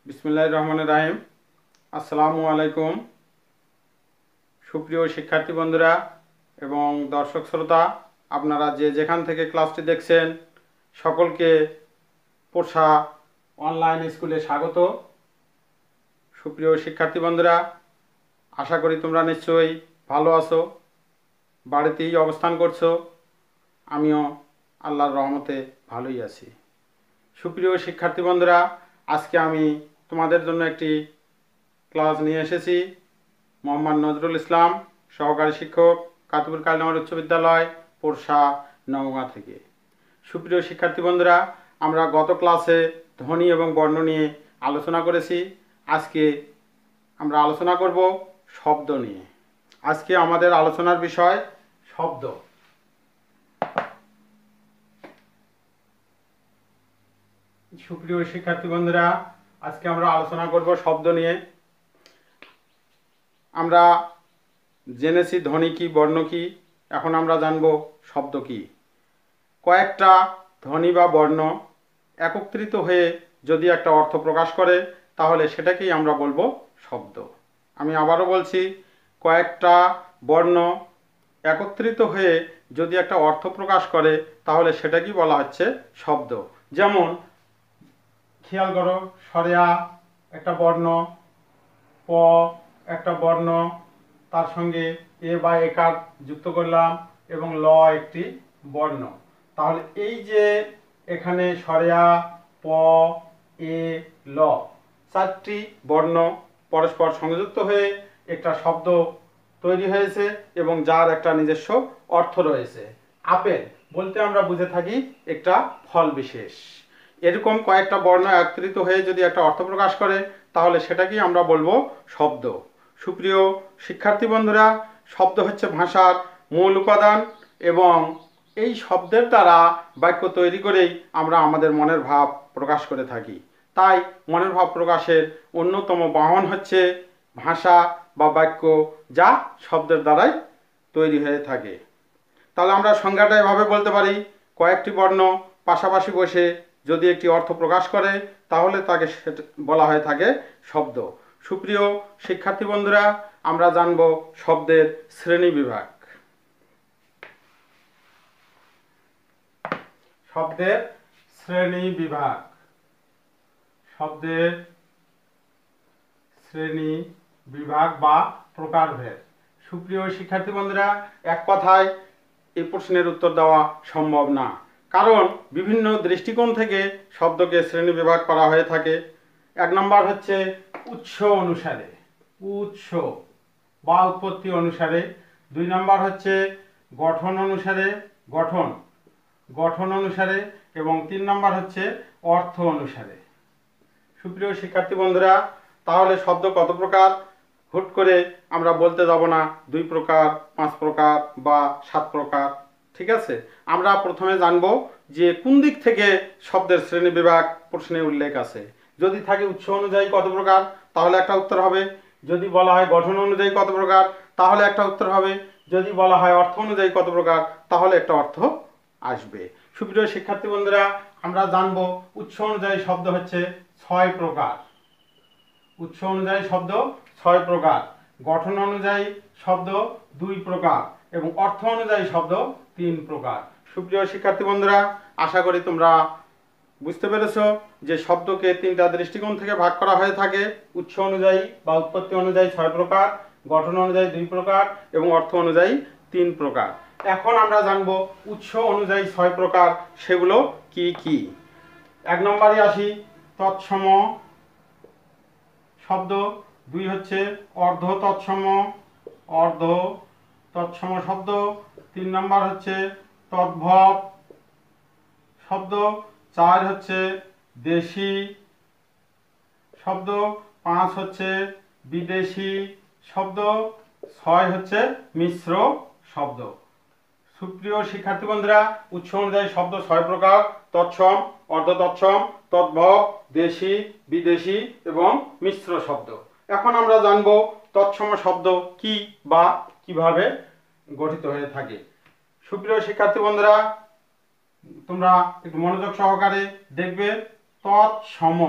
বিসমিল্লাহির রহমানির রহিম। আসসালামু আলাইকুম। সুপ্রিয় শিক্ষার্থী বন্ধুরা এবং দর্শক শ্রোতা, আপনারা যে যেখান থেকে ক্লাসটি দেখছেন সকলকে পোষা অনলাইন স্কুলে স্বাগত। সুপ্রিয় শিক্ষার্থী বন্ধুরা, আশা করি তোমরা নিশ্চয়ই ভালো আছো, বাড়িতেই অবস্থান করছো। আমিও আল্লাহর রহমতে ভালোই আছি। সুপ্রিয় শিক্ষার্থী বন্ধুরা, আজকে আমি তোমাদের জন্য একটি ক্লাস নিয়ে এসেছি। মোহাম্মদ নজরুল ইসলাম, সহকারী শিক্ষক, কাতুপুর কালীনগর উচ্চ বিদ্যালয়, পোরশা, নওগাঁ থেকে। সুপ্রিয় শিক্ষার্থী বন্ধুরা, আমরা গত ক্লাসে ধ্বনি এবং বর্ণ নিয়ে আলোচনা করেছি। আজকে আমরা আলোচনা করব শব্দ নিয়ে। আজকে আমাদের আলোচনার বিষয় শব্দ। সুপ্রিয় শিক্ষার্থী বন্ধুরা, আজকে আমরা আলোচনা করব শব্দ নিয়ে। আমরা জেনেছি ধ্বনি কি, বর্ণ কি, এখন আমরা জানব শব্দ কি। কয়েকটা ধ্বনি বা বর্ণ একত্রিত হয়ে যদি একটা অর্থ প্রকাশ করে তাহলে সেটাকেই আমরা বলবো শব্দ। আমি আবারও বলছি, কয়েকটা বর্ণ একত্রিত হয়ে যদি একটা অর্থ প্রকাশ করে তাহলে সেটাকেই বলা হচ্ছে শব্দ। যেমন খেয়াল করো, সরেয়া একটা বর্ণ, প একটা বর্ণ, তার সঙ্গে এ বা একার যুক্ত করলাম এবং ল একটি বর্ণ। তাহলে এই যে এখানে সরেয়া, প, এ, ল চারটি বর্ণ পরস্পর সংযুক্ত হয়ে একটা শব্দ তৈরি হয়েছে এবং যার একটা নিজস্ব অর্থ রয়েছে। আপেল বলতে আমরা বুঝে থাকি একটা ফল বিশেষ। এরকম কয়েকটা বর্ণ একত্রিত হয়ে যদি একটা অর্থ প্রকাশ করে তাহলে সেটাকেই আমরা বলবো শব্দ। সুপ্রিয় শিক্ষার্থী বন্ধুরা, শব্দ হচ্ছে ভাষার মূল উপাদান এবং এই শব্দের দ্বারা বাক্য তৈরি করেই আমরা আমাদের মনের ভাব প্রকাশ করে থাকি। তাই মনের ভাব প্রকাশের অন্যতম বাহন হচ্ছে ভাষা বা বাক্য, যা শব্দের দ্বারাই তৈরি হয়ে থাকে। তাহলে আমরা সংজ্ঞাটা এভাবে বলতে পারি, কয়েকটি বর্ণ পাশাপাশি বসে যদি একটি অর্থ প্রকাশ করে তাহলে তাকে বলা হয়ে থাকে শব্দ। সুপ্রিয় শিক্ষার্থী বন্ধুরা, আমরা জানব শব্দের শ্রেণী বিভাগ। শব্দের শ্রেণী বিভাগ, শব্দের শ্রেণী বিভাগ বা প্রকারভেদ। সুপ্রিয় শিক্ষার্থী বন্ধুরা, এক কথায় এই প্রশ্নের উত্তর দেওয়া সম্ভব না, কারণ বিভিন্ন দৃষ্টিকোণ থেকে শব্দকে শ্রেণী বিভাগ করা হয়ে থাকে। এক নম্বর হচ্ছে উৎস অনুসারে, উৎস বা উৎপত্তি অনুসারে। দুই নম্বর হচ্ছে গঠন অনুসারে, গঠন গঠন অনুসারে, এবং তিন নম্বর হচ্ছে অর্থ অনুসারে। সুপ্রিয় শিক্ষার্থী বন্ধুরা, তাহলে শব্দ কত প্রকার? হুট করে আমরা বলতে যাব না 2 প্রকার, 5 প্রকার বা 7 প্রকার। ঠিক আছে, আমরা প্রথমে জানবো যে কোন দিক থেকে শব্দের শ্রেণী বিভাগ প্রশ্নে উল্লেখ আছে। যদি থাকে উৎস অনুযায়ী কত প্রকার, তাহলে একটা উত্তর হবে। যদি বলা হয় গঠন অনুযায়ী কত প্রকার, তাহলে একটা উত্তর হবে। যদি বলা হয় অর্থ অনুযায়ী কত প্রকার, তাহলে একটা অর্থ আসবে। সুপ্রিয় শিক্ষার্থী বন্ধুরা, আমরা জানবো উৎস অনুযায়ী শব্দ হচ্ছে 6 প্রকার। উৎস অনুযায়ী শব্দ 6 প্রকার, গঠন অনুযায়ী শব্দ 2 প্রকার এবং অর্থ অনুযায়ী শব্দ 3 প্রকার। সুপ্রিয় শিক্ষার্থী বন্ধুরা, আশা করি তোমরা বুঝতে পেরেছো যে শব্দকে 3টা দৃষ্টিকোণ থেকে ভাগ করা হয়ে থাকে। উৎস অনুযায়ী বা উৎপত্তি অনুযায়ী 6 প্রকার, গঠন অনুযায়ী 2 প্রকার এবং অর্থ অনুযায়ী 3 প্রকার। এখন আমরা জানবো উৎস অনুযায়ী 6 প্রকার, সেগুলো কি কি। 1 নম্বরে আসি, তৎসম শব্দ। 2 হচ্ছে অর্ধ তৎসম, অর্ধ তৎসম শব্দ। 3 নম্বর হচ্ছে তদ্ভব শব্দ। 4 হচ্ছে দেশি শব্দ। 5 হচ্ছে বিদেশি শব্দ। 6 হচ্ছে মিশ্র শব্দ। সুপ্রিয় শিক্ষার্থী বন্ধুরা, উৎস অনুযায়ী শব্দ 6 প্রকার: তৎসম, অর্ধ তৎসম, তদ্ভব, দেশি, বিদেশি এবং মিশ্র শব্দ। এখন আমরা জানব তৎসম শব্দ কি বা কিভাবে গঠিত হয়ে থাকে। সুপ্রিয় শিক্ষার্থী বন্ধুরা, তোমরা একটু মনোযোগ সহকারে দেখবে। তৎসম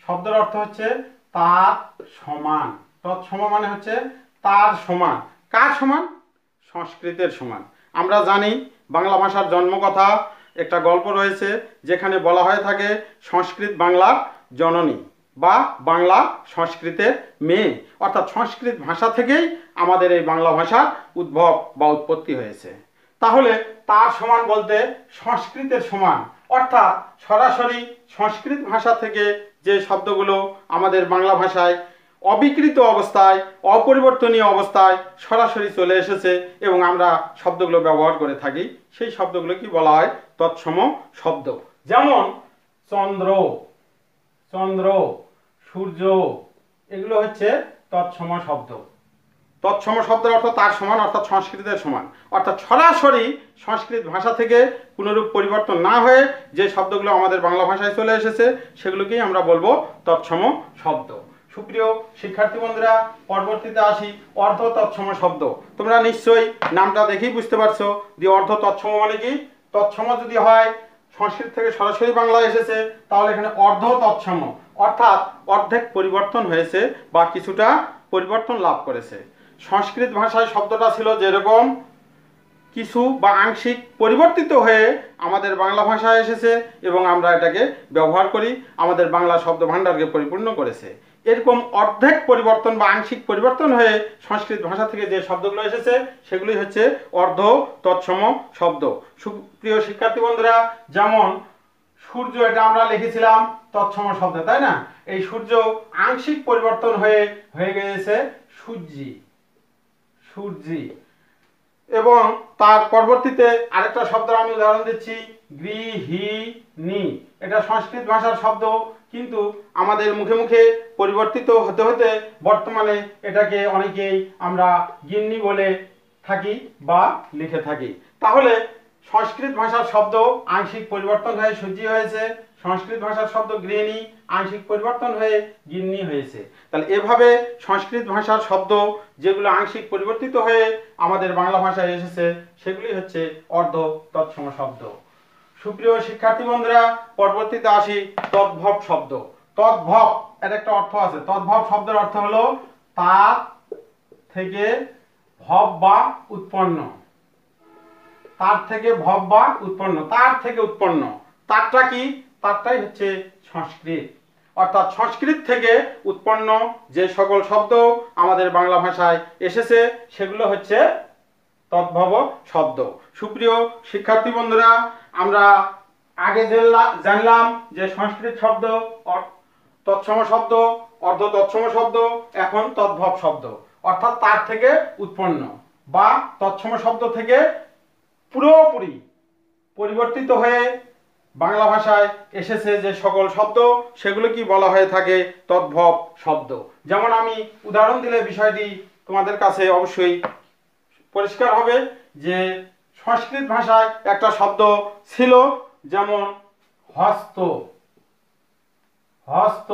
শব্দের অর্থ হচ্ছে তার সমান। তৎসম মানে হচ্ছে তার সমান। কার সমান? সংস্কৃতের সমান। আমরা জানি বাংলা ভাষার জন্মকথা একটা গল্প রয়েছে, যেখানে বলা হয়ে থাকে সংস্কৃত বাংলার জননী বা বাংলা সংস্কৃতের মেয়ে, অর্থাৎ সংস্কৃত ভাষা থেকেই আমাদের এই বাংলা ভাষার উদ্ভব বা উৎপত্তি হয়েছে। তাহলে তার সমান বলতে সংস্কৃতের সমান, অর্থাৎ সরাসরি সংস্কৃত ভাষা থেকে যে শব্দগুলো আমাদের বাংলা ভাষায় অবিকৃত অবস্থায়, অপরিবর্তনীয় অবস্থায় সরাসরি চলে এসেছে এবং আমরা শব্দগুলো ব্যবহার করে থাকি, সেই শব্দগুলো কি বলা হয়? তৎসম শব্দ। যেমন চন্দ্র, চন্দ্র, সূর্য, এগুলো হচ্ছে তৎসম শব্দ। তৎসম শব্দের অর্থ তার সমান, অর্থাৎ সংস্কৃতের সমান, অর্থাৎ সরাসরি সংস্কৃত ভাষা থেকে কোনোরূপ পরিবর্তন না হয়ে যে শব্দগুলো আমাদের বাংলা ভাষায় চলে এসেছে সেগুলোকেই আমরা বলবো তৎসম শব্দ। সুপ্রিয় শিক্ষার্থী বন্ধুরা, পরবর্তীতে আসি অর্ধ তৎসম শব্দ। তোমরা নিশ্চয়ই নামটা দেখেই বুঝতে পারছো যে অর্ধ তৎসম মানে কি। তৎসম যদি হয় সংস্কৃত থেকে সরাসরি বাংলায় এসেছে, তাহলে এখানে অর্ধ তৎসম, অর্থাৎ অর্ধেক পরিবর্তন হয়েছে বা কিছুটা পরিবর্তন লাভ করেছে। সংস্কৃত ভাষায় শব্দটা ছিল যেরকম কিছু বা আংশিক পরিবর্তিত হয়ে আমাদের বাংলা ভাষায় এসেছে এবং আমরা এটাকে ব্যবহার করি, আমাদের বাংলা শব্দ ভাণ্ডারকে পরিপূর্ণ করেছে। এরকম অর্ধেক পরিবর্তন বা আংশিক পরিবর্তন হয়ে সংস্কৃত ভাষা থেকে যে শব্দগুলো এসেছে সেগুলি হচ্ছে অর্ধ তৎসম শব্দ। সুপ্রিয় শিক্ষার্থী বন্ধুরা, যেমন সূর্য, এটা আমরা লিখেছিলাম তৎসম শব্দ, তাই না? এই সূর্য আংশিক পরিবর্তন হয়ে গিয়েছে সূর্যি, সূর্যি। এবং তার পরবর্তীতে আরেকটা শব্দ আমি উদাহরণ দিচ্ছি, গৃহিণী। এটা সংস্কৃত ভাষার শব্দ, কিন্তু আমাদের মুখে মুখে পরিবর্তিত হতে হতে বর্তমানে এটাকে অনেকেই আমরা গিন্নি বলে থাকি বা লিখে থাকি। তাহলে সংস্কৃত ভাষার শব্দ আংশিক পরিবর্তন হয়ে সূর্যি হয়েছে, সংস্কৃত ভাষার শব্দ গৃহিণী আংশিক পরিবর্তন হয়ে গিন্নি হয়েছে। তাহলে এভাবে সংস্কৃত ভাষার শব্দ যেগুলো আংশিক পরিবর্তিত হয়ে আমাদের বাংলা ভাষায় এসেছে সেগুলি হচ্ছে অর্ধ তৎসম শব্দ। সুপ্রিয় শিক্ষার্থী বন্ধুরা, পরবর্তীতে আসি তদ্ভব শব্দ। তদ্ভব এর একটা অর্থ আছে। তদ্ভব শব্দের অর্থ হলো তার থেকে ভব বা উৎপন্ন, তার থেকে ভব বা উৎপন্ন, তার থেকে উৎপন্ন। তারটা কি? তারটাই হচ্ছে সংস্কৃত, অর্থাৎ সংস্কৃত থেকে উৎপন্ন যে সকল শব্দ আমাদের বাংলা ভাষায় এসেছে সেগুলো হচ্ছে তদ্ভব শব্দ। সুপ্রিয় শিক্ষার্থী বন্ধুরা, আমরা আগে জানলাম যে সংস্কৃত শব্দ তৎসম শব্দ, অর্ধ তৎসম শব্দ, এখন তদ্ভব শব্দ, অর্থাৎ তার থেকে উৎপন্ন বা তৎসম শব্দ থেকে পুরোপুরি পরিবর্তিত হয়ে বাংলা ভাষায় এসেছে যে সকল শব্দ সেগুলো কি বলা হয়ে থাকে? তদ্ভব শব্দ। যেমন আমি উদাহরণ দিলে বিষয়টি তোমাদের কাছে অবশ্যই পরিষ্কার হবে যে সংস্কৃত ভাষায় একটা শব্দ ছিল যেমন হস্ত, হস্ত,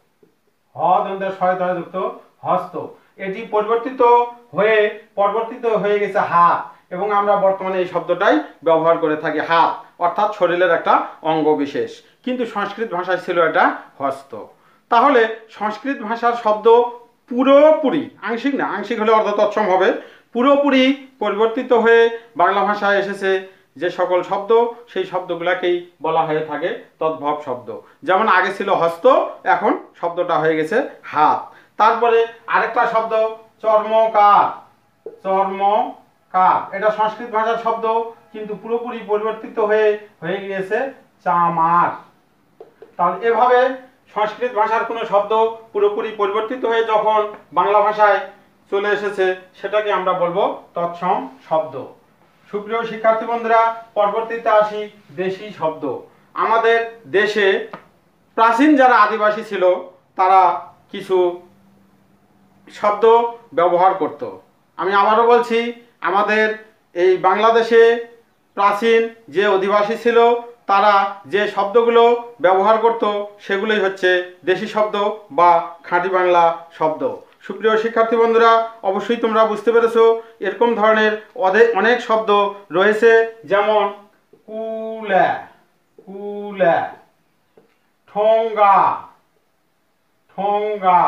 যুক্ত হস্ত। এটি পরিবর্তিত হয়ে গেছে হাত, এবং আমরা বর্তমানে এই শব্দটাই ব্যবহার করে থাকি, হাত অর্থাৎ শরীরের একটা অঙ্গ বিশেষ, কিন্তু সংস্কৃত ভাষায় ছিল এটা হস্ত। তাহলে সংস্কৃত ভাষার শব্দ পুরোপুরি, আংশিক না, আংশিক হলে অর্ধ তৎসম হবে, পুরোপুরি পরিবর্তিত হয়ে বাংলা ভাষায় এসেছে যে সকল শব্দ সেই শব্দগুলোকেই বলা হয়ে থাকে তদ্ভব শব্দ। যেমন আগে ছিল হস্ত, এখন শব্দটা হয়ে গেছে হাত। তারপরে আরেকটা শব্দ চর্মকার, চর্মকার, এটা সংস্কৃত ভাষার শব্দ কিন্তু পুরোপুরি পরিবর্তিত হয়ে গিয়েছে চামার। তাহলে এভাবে সংস্কৃত ভাষার কোনো শব্দ পুরোপুরি পরিবর্তিত হয়ে যখন বাংলা ভাষায় চলে এসেছে সেটাকে আমরা বলবো তৎসম শব্দ। সুপ্রিয় শিক্ষার্থী বন্ধুরা, পরবর্তীতে আসি দেশি শব্দ। আমাদের দেশে প্রাচীন যারা আদিবাসী ছিল তারা কিছু শব্দ ব্যবহার করত। আমি আবারও বলছি, আমাদের এই বাংলাদেশে প্রাচীন যে অধিবাসী ছিল তারা যে শব্দগুলো ব্যবহার করত সেগুলোই হচ্ছে দেশি শব্দ বা খাঁটি বাংলা শব্দ। সুপ্রিয় শিক্ষার্থী বন্ধুরা, অবশ্যই তোমরা বুঝতে পেরেছো এরকম ধরনের অনেক শব্দ রয়েছে, যেমন কুলা, কুলা, ঠোঙ্গা, ঠোঙ্গা,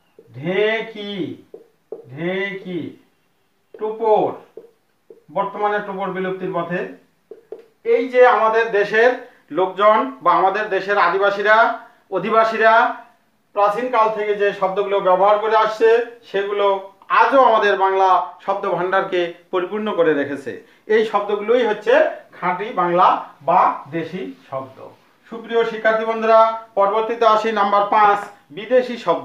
ঢেঁকি, ঢেঁকি, টুপর, বর্তমানে টুপর বিলুপ্তির পথে। এই যে আমাদের দেশের লোকজন বা আমাদের দেশের আদিবাসীরা, অধিবাসীরা প্রাচীনকাল থেকে যে শব্দগুলো ব্যবহার করে আসছে সেগুলো আজও আমাদের বাংলা শব্দ ভাণ্ডারকে পরিপূর্ণ করে রেখেছে। এই শব্দগুলোই হচ্ছে খাঁটি বাংলা বা দেশি শব্দ। সুপ্রিয় শিক্ষার্থী বন্ধুরা, পরবর্তীতে আসি নাম্বার 5, বিদেশি শব্দ।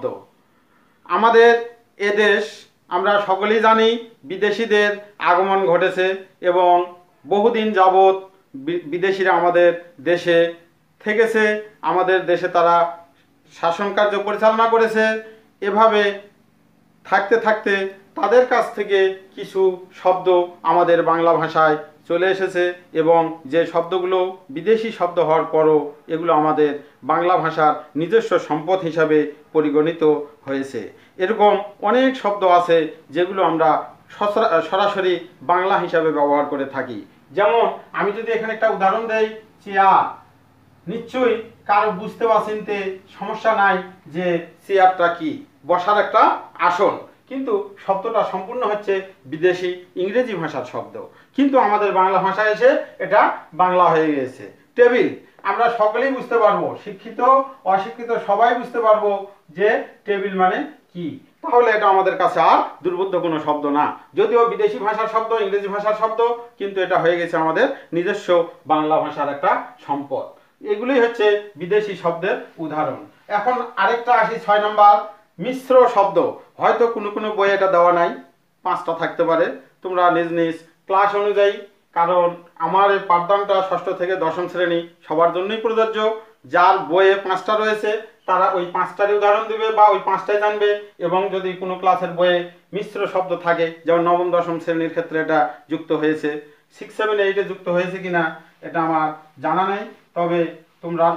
আমাদের এদেশ আমরা সকলেই জানি বিদেশিদের আগমন ঘটেছে এবং বহুদিন যাবৎ বিদেশিরা আমাদের দেশে থেকেছে, আমাদের দেশে তারা শাসন কার্য পরিচালনা করেছে। এভাবে থাকতে থাকতে তাদের কাছ থেকে কিছু শব্দ আমাদের বাংলা ভাষায় চলে এসেছে এবং যে শব্দগুলো বিদেশি শব্দ হওয়ার পরও এগুলো আমাদের বাংলা ভাষার নিজস্ব সম্পদ হিসাবে পরিগণিত হয়েছে। এরকম অনেক শব্দ আছে যেগুলো আমরা সরাসরি বাংলা হিসাবে ব্যবহার করে থাকি। যেমন আমি যদি এখানে একটা উদাহরণ দেই, চেয়ার, নিশ্চয়ই কারো বুঝতে বা চিনতে সমস্যা নাই যে চেয়ারটা কি, বসার একটা আসন, কিন্তু শব্দটা সম্পূর্ণ হচ্ছে বিদেশি ইংরেজি ভাষার শব্দ, কিন্তু আমাদের বাংলা ভাষায় এসে এটা বাংলা হয়ে গেছে। টেবিল, আমরা সকলেই বুঝতে পারবো, শিক্ষিত অশিক্ষিত সবাই বুঝতে পারবো যে টেবিল মানে কি। তাহলে এটা আমাদের কাছে আর দুর্বোধ্য কোনো শব্দ না, যদিও বিদেশি ভাষার শব্দ, ইংরেজি ভাষার শব্দ, কিন্তু এটা হয়ে গেছে আমাদের নিজস্ব বাংলা ভাষার একটা সম্পদ। এগুলোই হচ্ছে বিদেশি শব্দের উদাহরণ। এখন আরেকটা আসি 6 নম্বর, মিশ্র শব্দ। হয়তো কোনো কোনো বইয়ে এটা দেওয়া নাই, 5টা থাকতে পারে, তোমরা নিজ নিজ ক্লাস অনুযায়ী, কারণ আমার এই পাঠদানটা 6ষ্ঠ থেকে 10ম শ্রেণী সবার জন্যই প্রযোজ্য। যার বইয়ে 5টা রয়েছে তারা ওই 5টারই উদাহরণ দিবে বা ওই 5টাই জানবে, এবং যদি কোনো ক্লাসের বইয়ে মিশ্র শব্দ থাকে, যেমন 9ম 10ম শ্রেণীর ক্ষেত্রে এটা যুক্ত হয়েছে, 6, 7, 8-এ যুক্ত হয়েছে কিনা এটা আমার জানা নেই, তবে তোমরা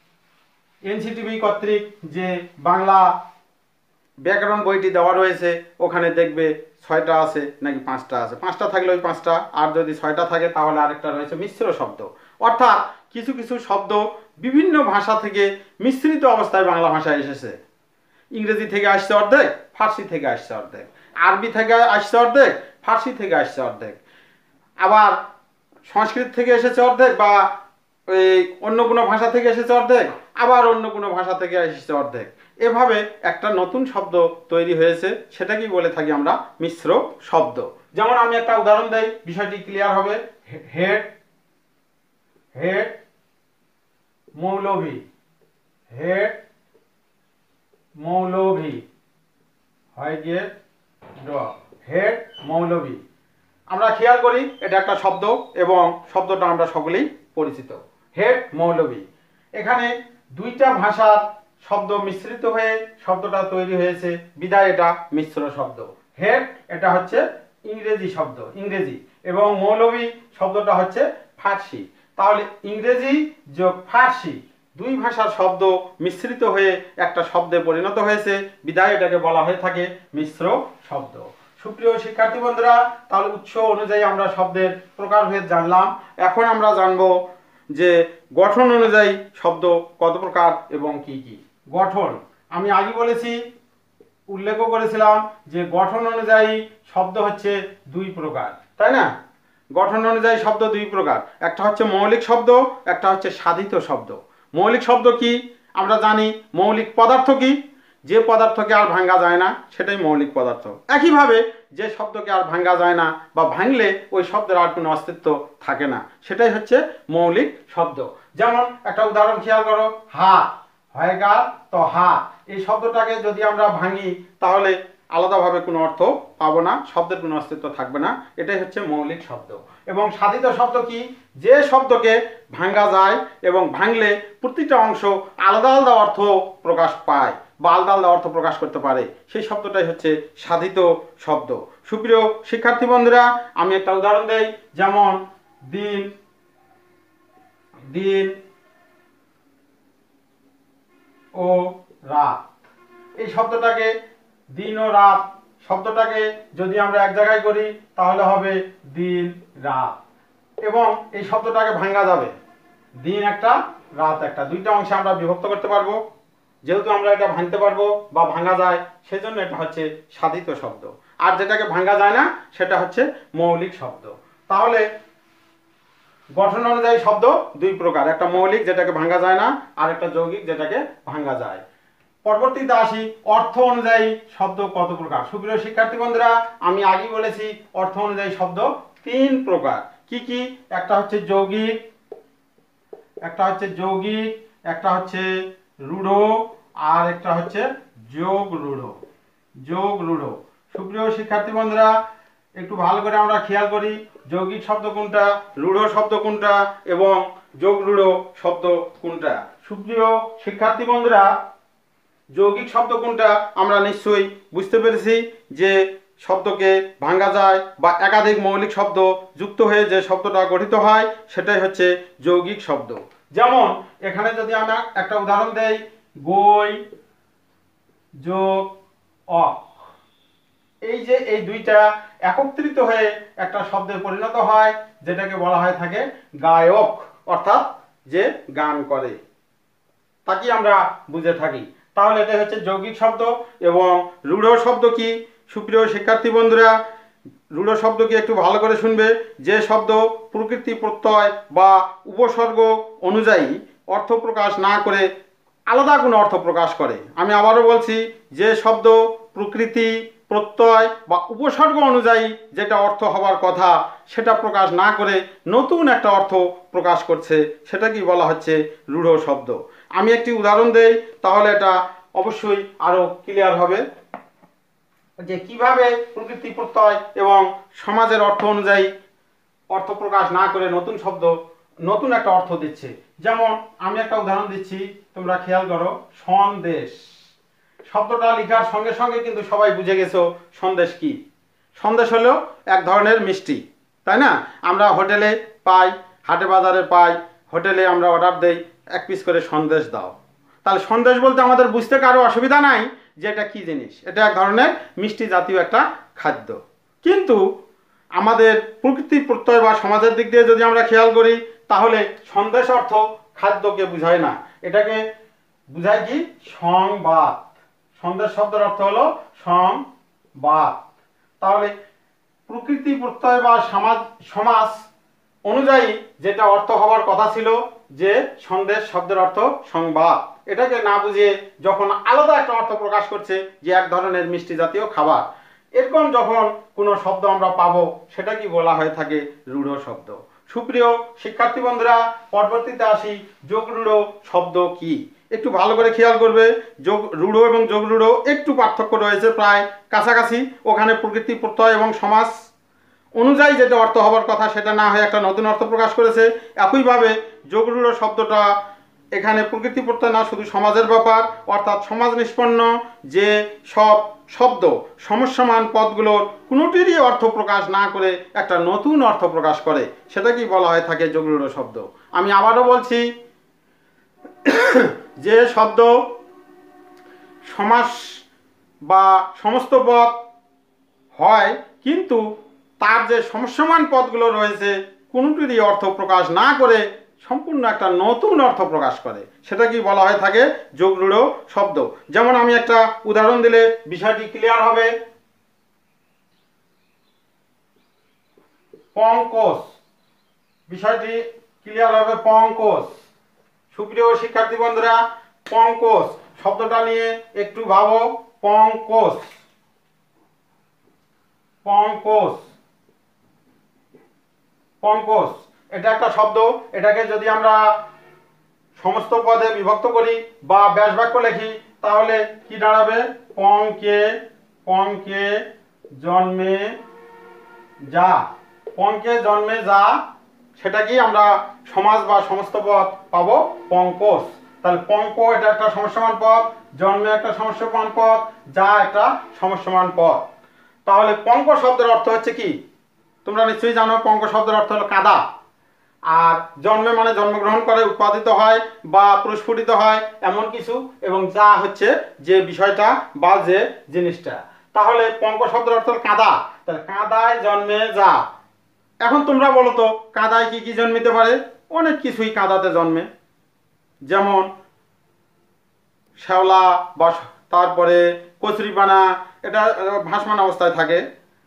এনসিটিভি কর্তৃক যে বাংলা ব্যাকরণ বইটি দেওয়া রয়েছে ওখানে দেখবে 6টা আছে নাকি 5টা আছে। 5টা থাকলে ওই 5টা, আর যদি 6টা থাকে তাহলে আরেকটা রয়েছে মিশ্র শব্দ। অর্থাৎ কিছু কিছু শব্দ বিভিন্ন ভাষা থেকে মিশ্রিত অবস্থায় বাংলা ভাষায় এসেছে। ইংরেজি থেকে আসছে অর্ধেক, ফার্সি থেকে আসছে অর্ধেক, আরবি থেকে আসছে অর্ধেক, ফার্সি থেকে আসছে অর্ধেক, আবার সংস্কৃত থেকে এসেছে অর্ধেক, বা ওই অন্য কোনো ভাষা থেকে এসেছে অর্ধেক, আবার অন্য কোনো ভাষা থেকে এসেছে অর্ধেক। এভাবে একটা নতুন শব্দ তৈরি হয়েছে, সেটাকেই বলে থাকি আমরা মিশ্র শব্দ। যেমন আমি একটা উদাহরণ দেই, বিষয়টি ক্লিয়ার হবে। হেড, হেড মৌলভী, হেড মৌলভী, হয় গিয়ে ড, হেড মৌলভী। আমরা খেয়াল করি এটা একটা শব্দ এবং শব্দটা আমরা সকলেই পরিচিত, হেড মৌলভী। এখানে 2টা ভাষার শব্দ মিশ্রিত হয়ে শব্দটা তৈরি হয়েছে, বিধায় এটা মিশ্র শব্দ। হেড এটা হচ্ছে ইংরেজি শব্দ, ইংরেজি, এবং মৌলভী শব্দটা হচ্ছে ফার্সি। তাহলে ইংরেজি যোগ ফার্সি 2 ভাষার শব্দ মিশ্রিত হয়ে একটা শব্দে পরিণত হয়েছে, বিধায় এটাকে বলা হয়ে থাকে মিশ্র শব্দ। সুপ্রিয় শিক্ষার্থী বন্ধুরা, তাহলে উৎস অনুযায়ী আমরা শব্দের প্রকারভেদ জানলাম। এখন আমরা জানবো যে গঠন অনুযায়ী শব্দ কত প্রকার এবং কি কি। গঠন আমি আগে বলেছি, উল্লেখও করেছিলাম যে গঠন অনুযায়ী শব্দ হচ্ছে 2 প্রকার, তাই না? গঠন অনুযায়ী শব্দ 2 প্রকার, একটা হচ্ছে মৌলিক শব্দ, একটা হচ্ছে সাধিত শব্দ। মৌলিক শব্দ কি আমরা জানি, মৌলিক পদার্থ কি, যে পদার্থকে আর ভাঙা যায় না সেটাই মৌলিক পদার্থ। একইভাবে যে শব্দকে আর ভাঙা যায় না বা ভাঙলে ওই শব্দের আর কোনো অস্তিত্ব থাকে না, সেটাই হচ্ছে মৌলিক শব্দ। যেমন একটা উদাহরণ খেয়াল করো, হাত, হয় গা তো হাত, এই শব্দটাকে যদি আমরা ভাঙি তাহলে আলাদাভাবে কোনো অর্থ পাবো না, শব্দের কোনো অস্তিত্ব থাকবে না, এটাই হচ্ছে মৌলিক শব্দ। এবং সাধিত শব্দ কি, যে শব্দকে ভাঙা যায় এবং ভাঙলে প্রতিটা অংশ আলাদা আলাদা অর্থ প্রকাশ পায় বা আলাদা আলাদা অর্থ প্রকাশ করতে পারে, সেই শব্দটাই হচ্ছে সাধিত শব্দ। সুপ্রিয় শিক্ষার্থী বন্ধুরা, আমি একটা উদাহরণ দেই, যেমন দিন, দিন ও রাত। এই শব্দটাকে দিন ও রাত শব্দটাকে যদি আমরা এক জায়গায় করি তাহলে হবে দিন রাত, এবং এই শব্দটাকে ভাঙা যাবে, দিন একটা রাত একটা, 2টা অংশে আমরা বিভক্ত করতে পারবো, যেহেতু আমরা এটা ভাঙতে পারবো বা ভাঙা যায়, সেজন্য এটা হচ্ছে সাধিত শব্দ। আর যেটাকে ভাঙা যায় না সেটা হচ্ছে মৌলিক শব্দ। তাহলে গঠন অনুযায়ী শব্দ দুই প্রকার, একটা মৌলিক যেটাকে ভাঙা যায় না, আর একটা যৌগিক যেটাকে ভাঙা যায়। পরবর্তীতে আসি, অর্থ অনুযায়ী শব্দ কত প্রকার। সুপ্রিয় শিক্ষার্থী বন্ধুরা, আমি আগেই বলেছি অর্থ অনুযায়ী শব্দ তিন প্রকার। কি কি? একটা হচ্ছে যৌগিক, একটা হচ্ছে রূঢ়, আর একটা হচ্ছে যোগ রূঢ়। সুপ্রিয় শিক্ষার্থী বন্ধুরা, একটু ভালো করে আমরা খেয়াল করি, যৌগিক শব্দ কোনটা, রূঢ় শব্দ কোনটা এবং যোগ রূঢ় শব্দ কোনটা। সুপ্রিয় শিক্ষার্থী বন্ধুরা, যৌগিক শব্দ কোনটা আমরা নিশ্চয়ই বুঝতে পেরেছি, যে শব্দকে ভাঙা যায় বা একাধিক মৌলিক শব্দ যুক্ত হয়ে যে শব্দটা গঠিত হয় সেটাই হচ্ছে যৌগিক শব্দ। যেমন এখানে যদি আমরা একটা উদাহরণ দেই, গই যোগ অক, এই যে এই দুইটা একত্রিত হয়ে একটা শব্দে পরিণত হয়, যেটাকে বলা হয় থাকে গায়ক, অর্থাৎ যে গান করে, তাকে আমরা বুঝে থাকি। তাহলে এটা হচ্ছে যৌগিক শব্দ। এবং রূঢ় শব্দ কি? সুপ্রিয় শিক্ষার্থী বন্ধুরা, রূঢ় শব্দ কি একটু ভালো করে শুনবে। যে শব্দ প্রকৃতি প্রত্যয় বা উপসর্গ অনুযায়ী অর্থ প্রকাশ না করে আলাদা কোনো অর্থ প্রকাশ করে। আমি আবারও বলছি, যে শব্দ প্রকৃতি প্রত্যয় বা উপসর্গ অনুযায়ী যেটা অর্থ হওয়ার কথা সেটা প্রকাশ না করে নতুন একটা অর্থ প্রকাশ করছে, সেটা কি বলা হচ্ছে রূঢ় শব্দ। আমি একটি উদাহরণ দেই, তাহলে এটা অবশ্যই আরো ক্লিয়ার হবে যে কিভাবে প্রকৃতি প্রত্যয় এবং সমাজের অর্থ অনুযায়ী অর্থ প্রকাশ না করে নতুন শব্দ নতুন একটা অর্থ দিচ্ছে। যেমন আমি একটা উদাহরণ দিচ্ছি, তোমরা খেয়াল করো, সন্দেশ শব্দটা লেখার সঙ্গে সঙ্গে কিন্তু সবাই বুঝে গেছো সন্দেশ কি। সন্দেশ হলো এক ধরনের মিষ্টি, তাই না? আমরা হোটেলে পাই, হাটে বাজারে পাই, হোটেলে আমরা অর্ডার দেই, এক পিস করে সন্দেশ দাও। তাহলে সন্দেশ বলতে আমাদের বুঝতে কারো অসুবিধা নাই যে এটা কি জিনিস, এটা এক ধরনের মিষ্টি জাতীয় একটা খাদ্য। কিন্তু আমাদের প্রকৃতি প্রত্যয় বা সমাজের দিক দিয়ে যদি আমরা খেয়াল করি, তাহলে সন্দেশ অর্থ খাদ্যকে বুঝায় না, এটাকে বুঝায় কি সংবাদ। সন্দেশ শব্দের অর্থ হলো সংবাদ। তাহলে প্রকৃতি প্রত্যয় বা সমাজ অনুযায়ী যেটা অর্থ হওয়ার কথা ছিল, যে সন্দেশ শব্দের অর্থ সংবাদ, এটাকে না বুঝিয়ে যখন আলাদা একটা অর্থ প্রকাশ করছে যে এক ধরনের মিষ্টি জাতীয় খাবার, এরকম যখন কোনো শব্দ আমরা পাবো সেটা কি বলা হয়ে থাকে রূঢ় শব্দ। সুপ্রিয় শিক্ষার্থী বন্ধুরা, পরবর্তীতে আসি, যোগ রূঢ় শব্দ কি। একটু ভালো করে খেয়াল করবে, যোগ রূঢ় এবং যোগ রূঢ় একটু পার্থক্য রয়েছে, প্রায় কাছাকাছি। ওখানে প্রকৃতি প্রত্যয় এবং সমাজ অনুযায়ী যেটা অর্থ হওয়ার কথা সেটা না হয়ে একটা নতুন অর্থ প্রকাশ করেছে। একইভাবে যোগ রূঢ় শব্দটা এখানে প্রকৃতি প্রত্যয় না, শুধু সমাজের ব্যাপার, অর্থাৎ সমাজ নিষ্পন্ন যে সব শব্দ সমস্যমান পদগুলোর কোনোটিরই অর্থ প্রকাশ না করে একটা নতুন অর্থ প্রকাশ করে, সেটা কি বলা হয় থাকে যোগ রূঢ় শব্দ। আমি আবারও বলছি, যে শব্দ সমাস বা সমস্ত পদ হয় কিন্তু তার যে সমস্যমান পদগুলো রয়েছে কোনোটিরই অর্থ প্রকাশ না করে সম্পূর্ণ একটা নতুন অর্থ প্রকাশ করে, সেটা কি বলা হয় থাকে যোগ রূঢ় শব্দ। যেমন আমি একটা উদাহরণ দিলে বিষয়টি ক্লিয়ার হবে। পঙ্কজ, বিষয়টি ক্লিয়ার হবে, পঙ্কজ। সুপ্রিয় শিক্ষার্থী বন্ধুরা, পঙ্কজ শব্দটা নিয়ে একটু ভাবো। পঙ্কজ, পঙ্কজ, পঙ্কজ এটা একটা শব্দ। এটাকে যদি আমরা সমস্ত পদে বিভক্ত করি বা ব্যাস বাক্য লিখি, তাহলে কি দাঁড়াবে? পঙ্কে, পঙ্কে জন্মে যা, পঙ্কে জন্মে যা, সেটা কি আমরা সমাজ বা সমস্ত পদ পাবো পঙ্কজ। তাহলে পঙ্ক এটা একটা সমস্যমান পদ, জন্মে একটা সমস্যমান পদ, যা একটা সমস্যমান পদ। তাহলে পঙ্ক শব্দের অর্থ হচ্ছে কি? তোমরা নিশ্চয়ই জানো, পঙ্ক শব্দের অর্থ হলো কাদা। আর জন্মে মানে জন্মগ্রহণ করে, উৎপাদিত হয় বা প্রস্ফুটিত হয় এমন কিছু, এবং যা হচ্ছে যে বিষয়টা বা যে জিনিসটা। তাহলে পঙ্ক শব্দের অর্থ হলো কাদা। তাহলে কাদায় জন্মে যা। এখন তোমরা বলো তো, কাদায় কি কি জন্মিতে পারে? অনেক কিছুই কাদাতে জন্মে। যেমন শ্যাওলা বা তারপরে কচুরিপানা, এটা ভাসমান অবস্থায় থাকে।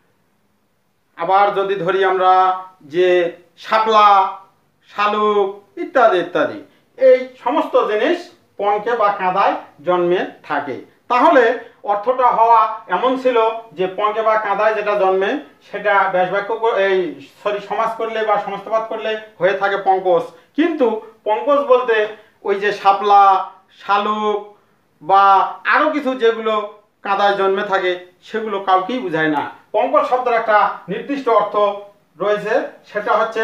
আবার যদি ধরি আমরা যে শাপলা, শালুক ইত্যাদি ইত্যাদি, এই সমস্ত জিনিস পঙ্কে বা কাদায় জন্মে থাকে। তাহলে অর্থটা হওয়া এমন ছিল যে পঙ্কে বা কাদায় যেটা জন্মে সেটা ব্যাসবাক্য সমাস করলে বা সমস্তপাত করলে হয়ে থাকে পঙ্কজ। কিন্তু পঙ্কজ বলতে ওই যে শাপলা, শালুক বা আরও কিছু যেগুলো কাদায় জন্মে থাকে সেগুলো কাউকেই বোঝায় না। পঙ্কজ শব্দের একটা নির্দিষ্ট অর্থ রয়েছে, সেটা হচ্ছে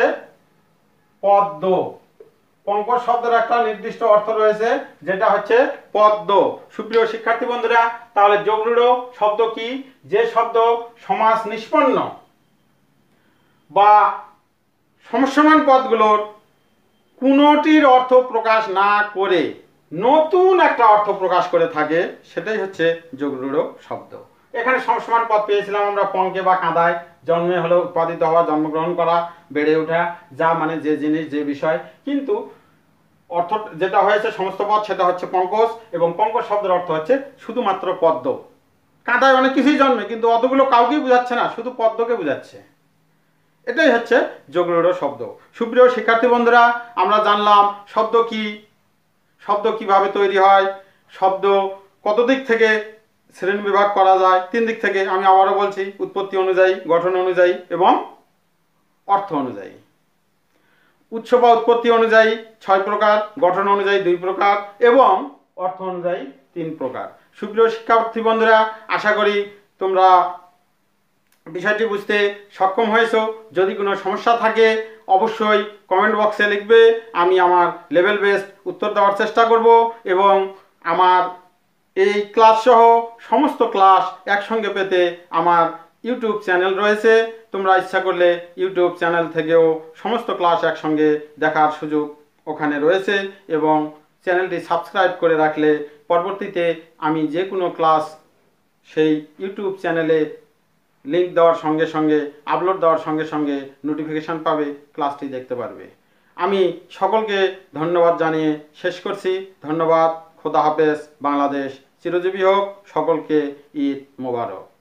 পদ্ম। পঙ্কজ শব্দের একটা নির্দিষ্ট অর্থ রয়েছে, যেটা হচ্ছে পদ্ম। সুপ্রিয় শিক্ষার্থী বন্ধুরা, তাহলে যোগরূঢ় শব্দ কি? যে শব্দ সমাস নিষ্পন্ন বা সমসমান পদগুলোর কোনোটির অর্থ প্রকাশ না করে নতুন একটা অর্থ প্রকাশ করে থাকে, সেটাই হচ্ছে যোগরূঢ় শব্দ। এখানে সমসমান পদ পেয়েছিলাম আমরা পঙ্কে বা কাদায় জন্মে হলো উৎপাদিত হওয়া, জন্মগ্রহণ করা, বেড়ে ওঠা, যা মানে যে জিনিস যে বিষয়। কিন্তু অর্থ যেটা হয়েছে সমস্ত পদ সেটা হচ্ছে পঙ্কজ, এবং পঙ্কজ শব্দের অর্থ হচ্ছে শুধুমাত্র পদ্ম। কাদায় অনেক কিছুই জন্মে, কিন্তু অতগুলো কাউকেই বোঝাচ্ছে না, শুধু পদ্মকে বোঝাচ্ছে। এটাই হচ্ছে যোগরূঢ় শব্দ। সুপ্রিয় শিক্ষার্থী বন্ধুরা, আমরা জানলাম শব্দ কি, শব্দ কিভাবে তৈরি হয়, শব্দ কত দিক থেকে শ্রেণী বিভাগ করা যায়। 3 দিক থেকে। আমি আবারও বলছি, উৎপত্তি অনুযায়ী, গঠন অনুযায়ী এবং অর্থ অনুযায়ী। উৎস বা উৎপত্তি অনুযায়ী 6 প্রকার, গঠন অনুযায়ী 2 প্রকার এবং অর্থ অনুযায়ী 3 প্রকার। সুপ্রিয় শিক্ষার্থী বন্ধুরা, আশা করি তোমরা বিষয়টি বুঝতে সক্ষম হয়েছো। যদি কোনো সমস্যা থাকে অবশ্যই কমেন্ট বক্সে লিখবে, আমি আমার লেভেল বেসড উত্তর দেওয়ার চেষ্টা করব। এবং আমার এই ক্লাস সহ সমস্ত ক্লাস একসঙ্গে পেতে আমার ইউটিউব চ্যানেল রয়েছে। তোমরা ইচ্ছা করলে ইউটিউব চ্যানেল থেকেও সমস্ত ক্লাস একসঙ্গে দেখার সুযোগ ওখানে রয়েছে, এবং চ্যানেলটি সাবস্ক্রাইব করে রাখলে পরবর্তীতে আমি যে কোনো ক্লাস সেই ইউটিউব চ্যানেলে লিঙ্ক দেওয়ার সঙ্গে সঙ্গে, আপলোড দেওয়ার সঙ্গে সঙ্গে নোটিফিকেশান পাবে, ক্লাসটি দেখতে পারবে। আমি সকলকে ধন্যবাদ জানিয়ে শেষ করছি। ধন্যবাদ। খোদা হাফেজ। বাংলাদেশ চিরজীবী হোক। সকলকে ঈদ মোবারক।